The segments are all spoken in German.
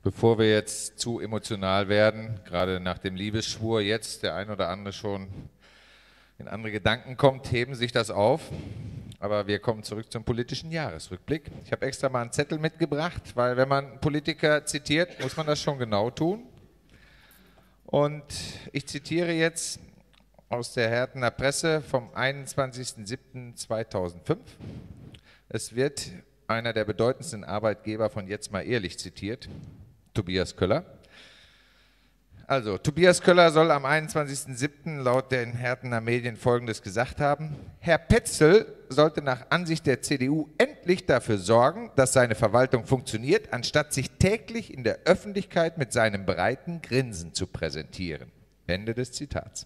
Bevor wir jetzt zu emotional werden, gerade nach dem Liebesschwur jetzt der ein oder andere schon in andere Gedanken kommt, heben sich das auf. Aber wir kommen zurück zum politischen Jahresrückblick. Ich habe extra mal einen Zettel mitgebracht, weil wenn man Politiker zitiert, muss man das schon genau tun. Und ich zitiere jetzt aus der Hertener Presse vom 21.07.2005. Es wird einer der bedeutendsten Arbeitgeber von Jetzt mal ehrlich zitiert, Tobias Köller. Also, Tobias Köller soll am 21.07. laut den Hertener Medien Folgendes gesagt haben: Herr Petzel sollte nach Ansicht der CDU endlich dafür sorgen, dass seine Verwaltung funktioniert, anstatt sich täglich in der Öffentlichkeit mit seinem breiten Grinsen zu präsentieren. Ende des Zitats.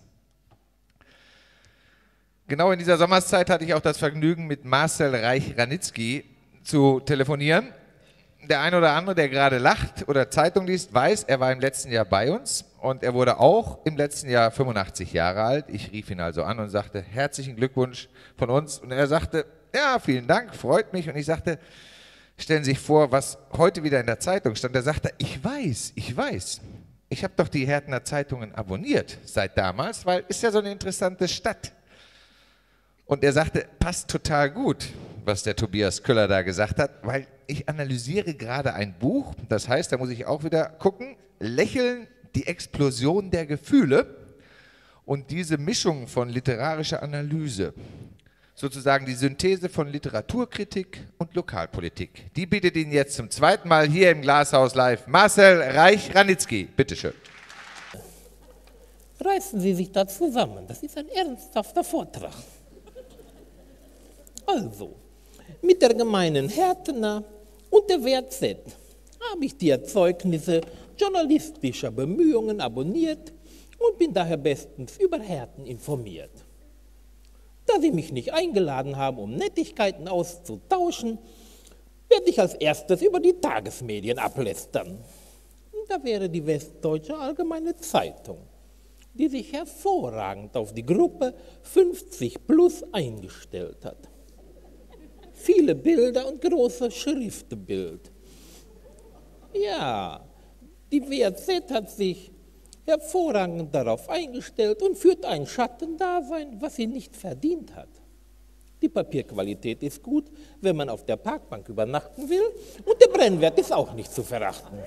Genau in dieser Sommerszeit hatte ich auch das Vergnügen, mit Marcel Reich-Ranitzky zu telefonieren. Der eine oder andere, der gerade lacht oder Zeitung liest, weiß, er war im letzten Jahr bei uns und er wurde auch im letzten Jahr 85 Jahre alt. Ich rief ihn also an und sagte, herzlichen Glückwunsch von uns. Und er sagte, ja, vielen Dank, freut mich. Und ich sagte, stellen Sie sich vor, was heute wieder in der Zeitung stand. Er sagte, ich weiß. Ich habe doch die Hertener Zeitungen abonniert seit damals, weil ist ja so eine interessante Stadt. Und er sagte, passt total gut, was der Tobias Köller da gesagt hat, weil ich analysiere gerade ein Buch, das heißt, da muss ich auch wieder gucken, Lächeln, die Explosion der Gefühle, und diese Mischung von literarischer Analyse, sozusagen die Synthese von Literaturkritik und Lokalpolitik, die bietet Ihnen jetzt zum zweiten Mal hier im Glashaus live Marcel Reich-Ranitzky. Bitteschön. Reißen Sie sich da zusammen, das ist ein ernsthafter Vortrag. Also, mit der gemeinen Hertener und der WZ habe ich die Erzeugnisse journalistischer Bemühungen abonniert und bin daher bestens über Herten informiert. Da Sie mich nicht eingeladen haben, um Nettigkeiten auszutauschen, werde ich als erstes über die Tagesmedien ablästern. Da wäre die Westdeutsche Allgemeine Zeitung, die sich hervorragend auf die Gruppe 50 plus eingestellt hat. Viele Bilder und große Schriftbild. Ja, die WZ hat sich hervorragend darauf eingestellt und führt ein Schattendasein, was sie nicht verdient hat. Die Papierqualität ist gut, wenn man auf der Parkbank übernachten will, und der Brennwert ist auch nicht zu verachten.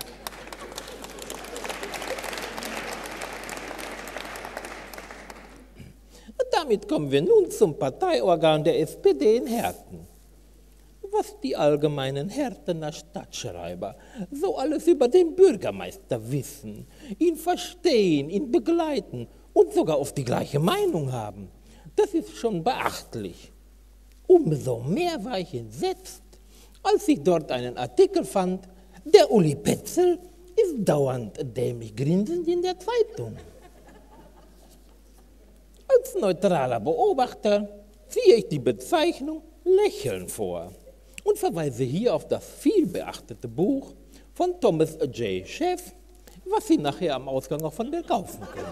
Damit kommen wir nun zum Parteiorgan der SPD in Herten. Was die allgemeinen Hertener Stadtschreiber so alles über den Bürgermeister wissen, ihn verstehen, ihn begleiten und sogar oft die gleiche Meinung haben, das ist schon beachtlich. Umso mehr war ich entsetzt, als ich dort einen Artikel fand, der Uli Petzel ist dauernd dämlich grinsend in der Zeitung. Als neutraler Beobachter ziehe ich die Bezeichnung Lächeln vor und verweise hier auf das vielbeachtete Buch von Thomas J. Sheff, was Sie nachher am Ausgang auch von mir kaufen können.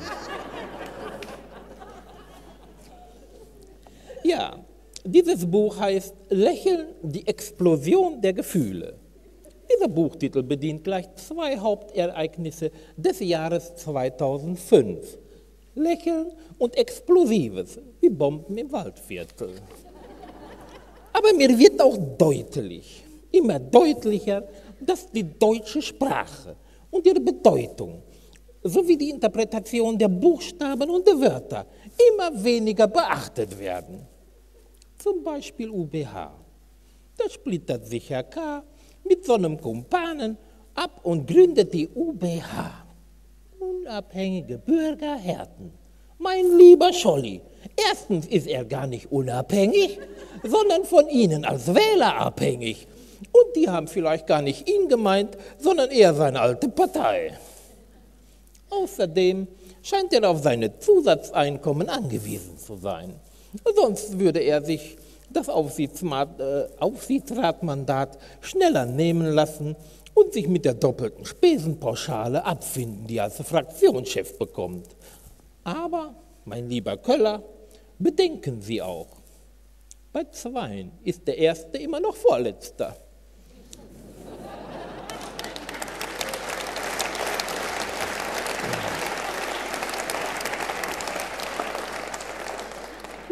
Ja, dieses Buch heißt Lächeln, die Explosion der Gefühle. Dieser Buchtitel bedient gleich zwei Hauptereignisse des Jahres 2005. Lächeln und Explosives, wie Bomben im Waldviertel. Aber mir wird auch deutlich, immer deutlicher, dass die deutsche Sprache und ihre Bedeutung sowie die Interpretation der Buchstaben und der Wörter immer weniger beachtet werden. Zum Beispiel UBH. Da splittert sich Herr K. mit so einem Kumpanen ab und gründet die UBH. Unabhängige Bürger Herten. Mein lieber Scholli, erstens ist er gar nicht unabhängig, sondern von Ihnen als Wähler abhängig. Und die haben vielleicht gar nicht ihn gemeint, sondern eher seine alte Partei. Außerdem scheint er auf seine Zusatzeinkommen angewiesen zu sein. Sonst würde er sich das Aufsichtsratmandat schneller nehmen lassen und sich mit der doppelten Spesenpauschale abfinden, die er als Fraktionschef bekommt. Aber, mein lieber Köller, bedenken Sie auch, bei Zweien ist der Erste immer noch Vorletzter.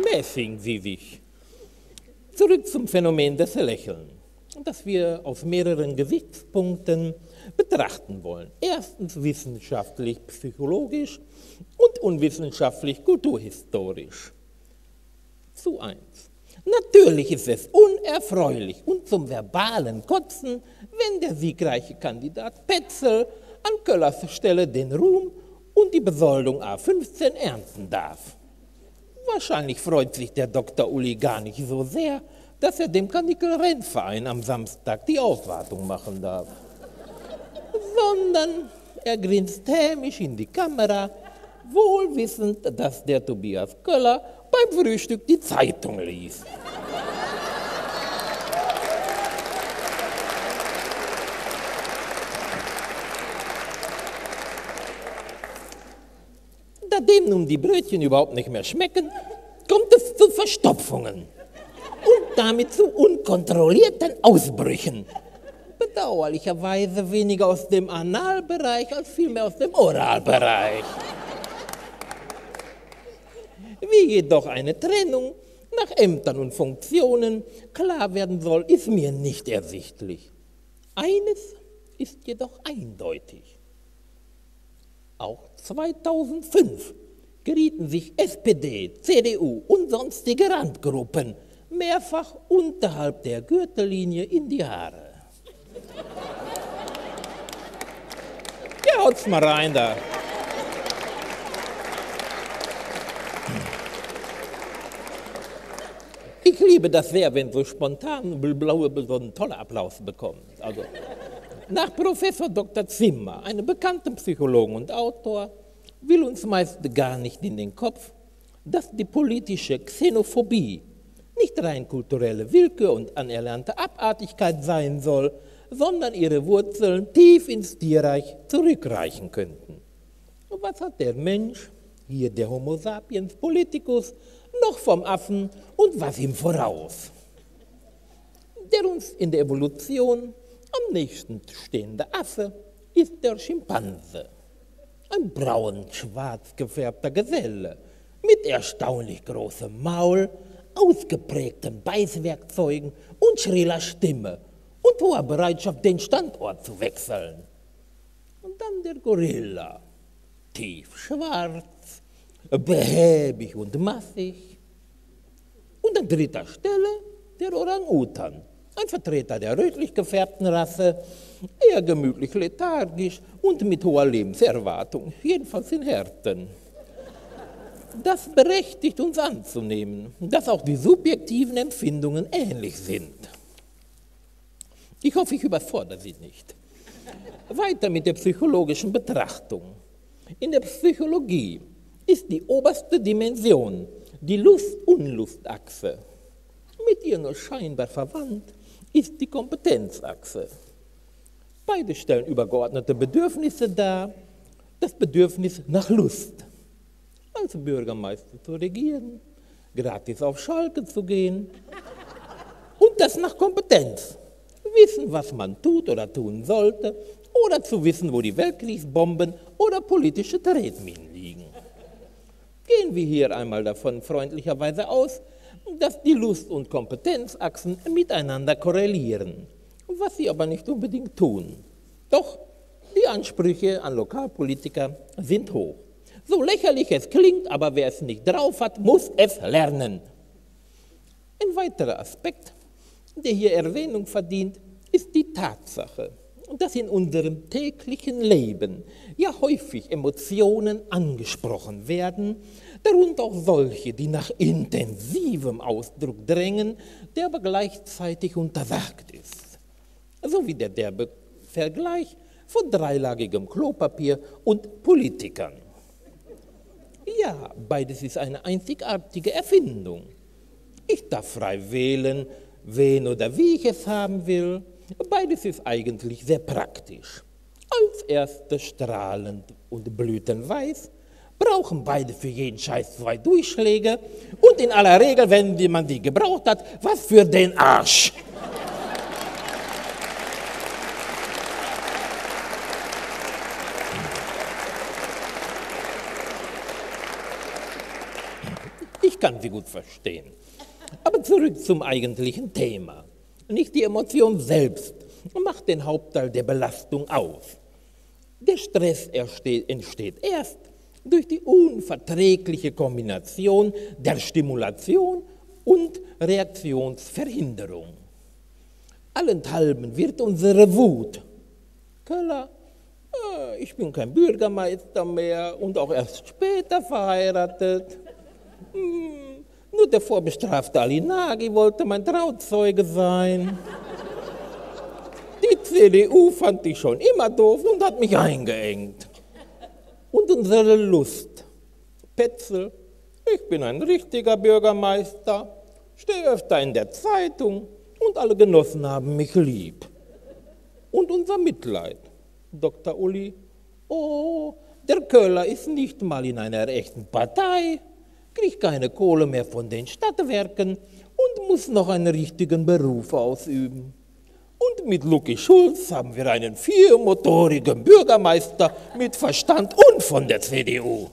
mäßigen Sie sich. Zurück zum Phänomen des Lächelns, das wir aus mehreren Gesichtspunkten betrachten wollen. Erstens wissenschaftlich, psychologisch und unwissenschaftlich, kulturhistorisch. Zu 1. Natürlich ist es unerfreulich und zum verbalen Kotzen, wenn der siegreiche Kandidat Petzel an Köllers Stelle den Ruhm und die Besoldung A15 ernten darf. Wahrscheinlich freut sich der Dr. Uli gar nicht so sehr, dass er dem Karnickel-Rennverein am Samstag die Auswartung machen darf. Sondern er grinst hämisch in die Kamera, wohl wissend, dass der Tobias Köller beim Frühstück die Zeitung liest. Da dem nun die Brötchen überhaupt nicht mehr schmecken, kommt es zu Verstopfungen und damit zu unkontrollierten Ausbrüchen. Bedauerlicherweise weniger aus dem Analbereich als vielmehr aus dem Oralbereich. Wie jedoch eine Trennung nach Ämtern und Funktionen klar werden soll, ist mir nicht ersichtlich. Eines ist jedoch eindeutig. Auch 2005 gerieten sich SPD, CDU und sonstige Randgruppen mehrfach unterhalb der Gürtellinie in die Haare. Ja, haut's mal rein da. Ich liebe das sehr, wenn so spontan blaue so einen tollen Applaus bekommen. Also, nach Professor Dr. Zimmer, einem bekannten Psychologen und Autor, will uns meist gar nicht in den Kopf, dass die politische Xenophobie nicht rein kulturelle Willkür und anerlernte Abartigkeit sein soll, sondern ihre Wurzeln tief ins Tierreich zurückreichen könnten. Und was hat der Mensch, hier der Homo sapiens politicus, noch vom Affen und was ihm voraus? Der uns in der Evolution am nächsten stehende Affe ist der Schimpanse. Ein braun-schwarz gefärbter Geselle mit erstaunlich großem Maul, ausgeprägten Beißwerkzeugen und schriller Stimme und hoher Bereitschaft, den Standort zu wechseln. Und dann der Gorilla, tiefschwarz, behäbig und massig. Und an dritter Stelle der Orang-Utan, ein Vertreter der rötlich gefärbten Rasse, eher gemütlich lethargisch und mit hoher Lebenserwartung, jedenfalls in Härten. Das berechtigt uns anzunehmen, dass auch die subjektiven Empfindungen ähnlich sind. Ich hoffe, ich überfordere Sie nicht. Weiter mit der psychologischen Betrachtung. In der Psychologie ist die oberste Dimension die Lust-Unlust-Achse. Mit ihr nur scheinbar verwandt ist die Kompetenzachse. Beide stellen übergeordnete Bedürfnisse dar. Das Bedürfnis nach Lust, als Bürgermeister zu regieren, gratis auf Schalke zu gehen, und das nach Kompetenz, wissen, was man tut oder tun sollte, oder zu wissen, wo die Weltkriegsbomben oder politische Tretminen liegen. Gehen wir hier einmal davon freundlicherweise aus, dass die Lust- und Kompetenzachsen miteinander korrelieren, was sie aber nicht unbedingt tun. Doch die Ansprüche an Lokalpolitiker sind hoch. So lächerlich es klingt, aber wer es nicht drauf hat, muss es lernen. Ein weiterer Aspekt, der hier Erwähnung verdient, ist die Tatsache, dass in unserem täglichen Leben ja häufig Emotionen angesprochen werden, darunter auch solche, die nach intensivem Ausdruck drängen, der aber gleichzeitig untersagt ist. So wie der derbe Vergleich von dreilagigem Klopapier und Politikern. Ja, beides ist eine einzigartige Erfindung. Ich darf frei wählen, wen oder wie ich es haben will. Beides ist eigentlich sehr praktisch. Als erstes strahlend und blütenweiß, brauchen beide für jeden Scheiß 2 Durchschläge und in aller Regel, wenn man die gebraucht hat, was für den Arsch. Ich kann sie gut verstehen. Aber zurück zum eigentlichen Thema. Nicht die Emotion selbst macht den Hauptteil der Belastung aus. Der Stress entsteht erst durch die unverträgliche Kombination der Stimulation und Reaktionsverhinderung. Allenthalben wird unsere Wut: Köller, ich bin kein Bürgermeister mehr und auch erst später verheiratet. Nur der vorbestrafte Ali-Nagy wollte mein Trauzeuge sein. Die CDU fand ich schon immer doof und hat mich eingeengt. Und unsere Lust: Petzel, ich bin ein richtiger Bürgermeister, stehe öfter in der Zeitung und alle Genossen haben mich lieb. Und unser Mitleid: Dr. Uli, oh, der Köller ist nicht mal in einer echten Partei, kriegt keine Kohle mehr von den Stadtwerken und muss noch einen richtigen Beruf ausüben. Und mit Lucky Schulz haben wir einen viermotorigen Bürgermeister mit Verstand und von der CDU.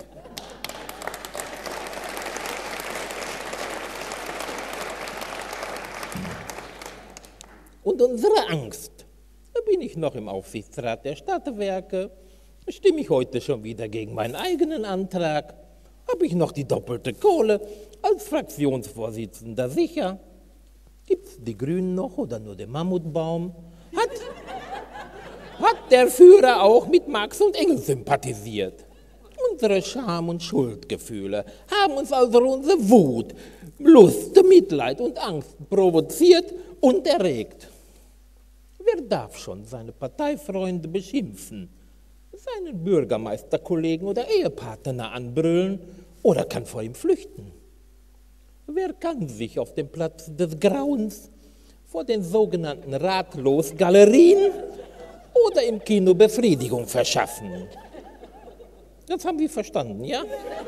Und unsere Angst: bin ich noch im Aufsichtsrat der Stadtwerke? Stimme ich heute schon wieder gegen meinen eigenen Antrag? Habe ich noch die doppelte Kohle als Fraktionsvorsitzender sicher? Gibt es die Grünen noch oder nur den Mammutbaum? Hat der Führer auch mit Marx und Engels sympathisiert? Unsere Scham- und Schuldgefühle haben uns also unsere Wut, Lust, Mitleid und Angst provoziert und erregt. Wer darf schon seine Parteifreunde beschimpfen, seinen Bürgermeisterkollegen oder Ehepartner anbrüllen oder kann vor ihm flüchten? Wer kann sich auf dem Platz des Grauens vor den sogenannten Ratlos-Galerien oder im Kino Befriedigung verschaffen? Das haben Sie verstanden, ja?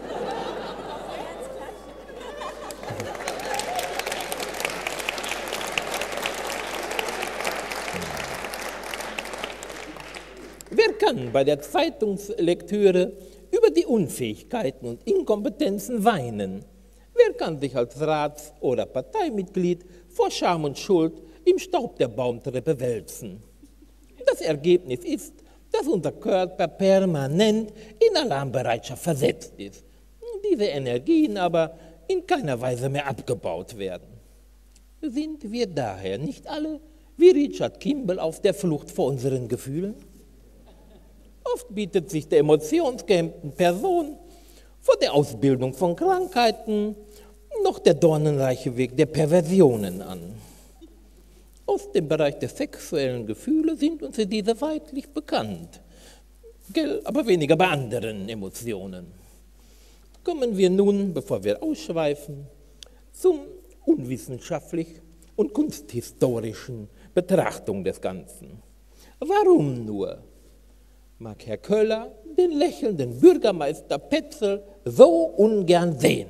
Wer kann bei der Zeitungslektüre über die Unfähigkeiten und Inkompetenzen weinen? Wer kann sich als Rats- oder Parteimitglied vor Scham und Schuld im Staub der Baumtreppe wälzen? Das Ergebnis ist, dass unser Körper permanent in Alarmbereitschaft versetzt ist. Diese Energien aber in keiner Weise mehr abgebaut werden. Sind wir daher nicht alle wie Richard Kimball auf der Flucht vor unseren Gefühlen? Oft bietet sich der emotionsgehemmten Person vor der Ausbildung von Krankheiten noch der dornenreiche Weg der Perversionen an. Aus dem Bereich der sexuellen Gefühle sind uns diese weitlich bekannt, aber weniger bei anderen Emotionen. Kommen wir nun, bevor wir ausschweifen, zum unwissenschaftlich und kunsthistorischen Betrachtung des Ganzen. Warum nur mag Herr Köller den lächelnden Bürgermeister Petzel so ungern sehen?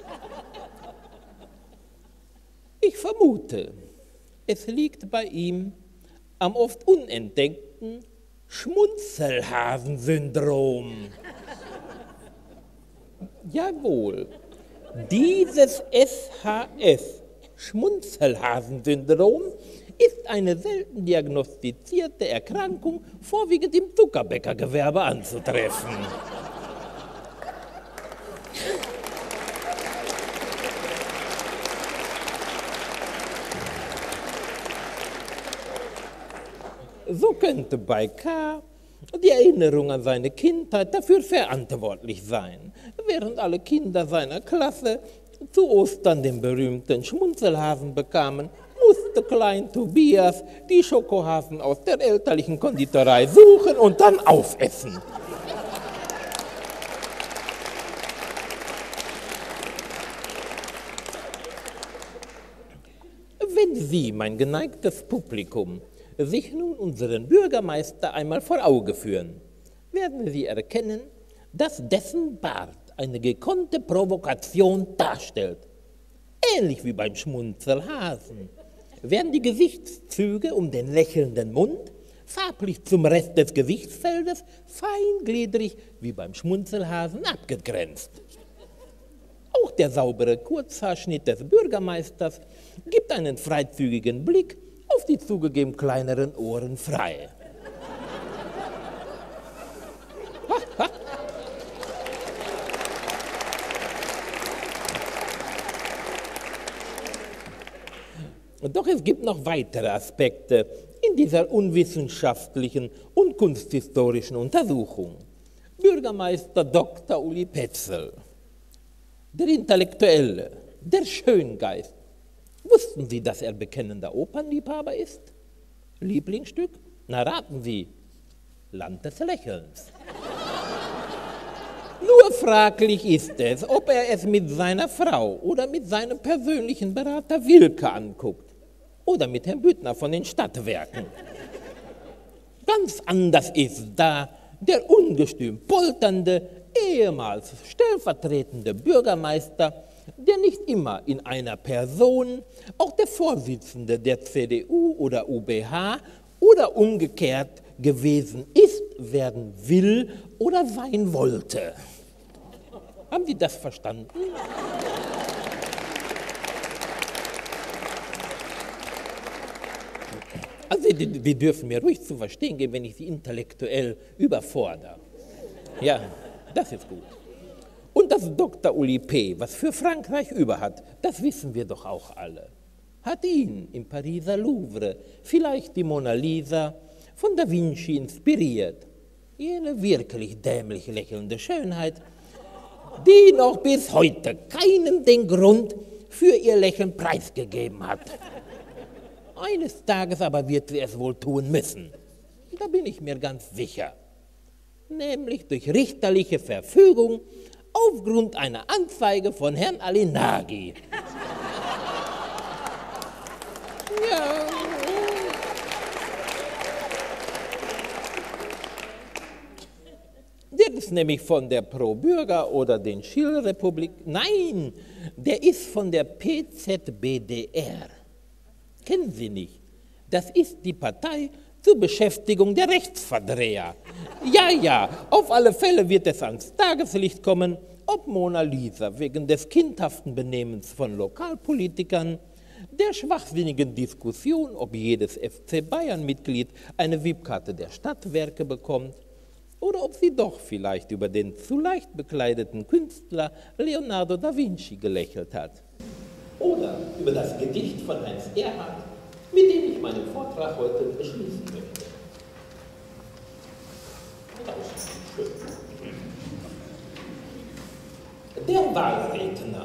Ich vermute, es liegt bei ihm am oft unentdeckten Schmunzelhasen-Syndrom. Jawohl, dieses SHS, Schmunzelhasen-Syndrom, ist eine selten diagnostizierte Erkrankung, vorwiegend im Zuckerbäckergewerbe anzutreffen. So könnte bei K. die Erinnerung an seine Kindheit dafür verantwortlich sein, während alle Kinder seiner Klasse zu Ostern den berühmten Schmunzelhasen bekamen, musste Klein Tobias die Schokohasen aus der elterlichen Konditorei suchen und dann aufessen. Wenn Sie, mein geneigtes Publikum, sich nun unseren Bürgermeister einmal vor Augen führen, werden Sie erkennen, dass dessen Bart eine gekonnte Provokation darstellt. Ähnlich wie beim Schmunzelhasen werden die Gesichtszüge um den lächelnden Mund farblich zum Rest des Gesichtsfeldes feingliedrig wie beim Schmunzelhasen abgegrenzt. Auch Auch der saubere Kurzhaarschnitt des Bürgermeisters gibt einen freizügigen Blick auf die zugegeben kleineren Ohren frei. Doch es gibt noch weitere Aspekte in dieser unwissenschaftlichen und kunsthistorischen Untersuchung. Bürgermeister Dr. Uli Petzl, der Intellektuelle, der Schöngeist. Wussten Sie, dass er bekennender Opernliebhaber ist? Lieblingsstück? Na, raten Sie. Land des Lächelns. Nur fraglich ist es, ob er es mit seiner Frau oder mit seinem persönlichen Berater Wilke anguckt. Oder mit Herrn Büttner von den Stadtwerken. Ganz anders ist da der ungestüm polternde, ehemals stellvertretende Bürgermeister, der nicht immer in einer Person auch der Vorsitzende der CDU oder UBH oder umgekehrt gewesen ist, werden will oder sein wollte. Haben Sie das verstanden? Also Sie dürfen mir ruhig zu verstehen geben, wenn ich Sie intellektuell überfordere. Ja, das ist gut. Und dass Dr. Uli P. was für Frankreich über hat, das wissen wir doch auch alle. Hat ihn im Pariser Louvre vielleicht die Mona Lisa von Da Vinci inspiriert? Jene wirklich dämlich lächelnde Schönheit, die noch bis heute keinem den Grund für ihr Lächeln preisgegeben hat. Eines Tages aber wird sie es wohl tun müssen. Da bin ich mir ganz sicher. Nämlich durch richterliche Verfügung aufgrund einer Anzeige von Herrn Alinagi. Ja. Der ist nämlich von der Pro-Bürger oder den Schill-Republik. Nein, der ist von der PZBDR. Kennen Sie nicht? Das ist die Partei zur Beschäftigung der Rechtsverdreher. Ja, auf alle Fälle wird es ans Tageslicht kommen, ob Mona Lisa wegen des kindhaften Benehmens von Lokalpolitikern, der schwachsinnigen Diskussion, ob jedes FC Bayern-Mitglied eine VIP-Karte der Stadtwerke bekommt, oder ob sie doch vielleicht über den zu leicht bekleideten Künstler Leonardo da Vinci gelächelt hat. Oder über das Gedicht von Heinz Erhardt, mit dem ich meinen Vortrag heute beschließen möchte. Der Wahlredner.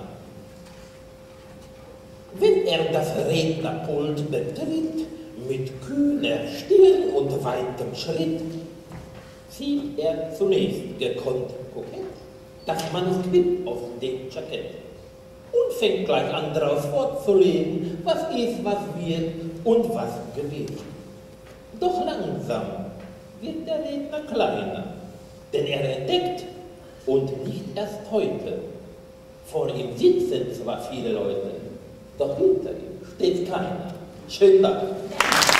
Wenn er das Rednerpult betritt, mit kühner Stirn und weitem Schritt, zieht er zunächst gekonnt kokett das Manuskript aus dem Jackett und fängt gleich an draus vorzulegen, was ist, was wird und was gewinnt. Doch langsam wird der Redner kleiner, denn er entdeckt, und nicht erst heute, vor ihm sitzen zwar viele Leute, doch hinter ihm steht keiner. Schönen Dank.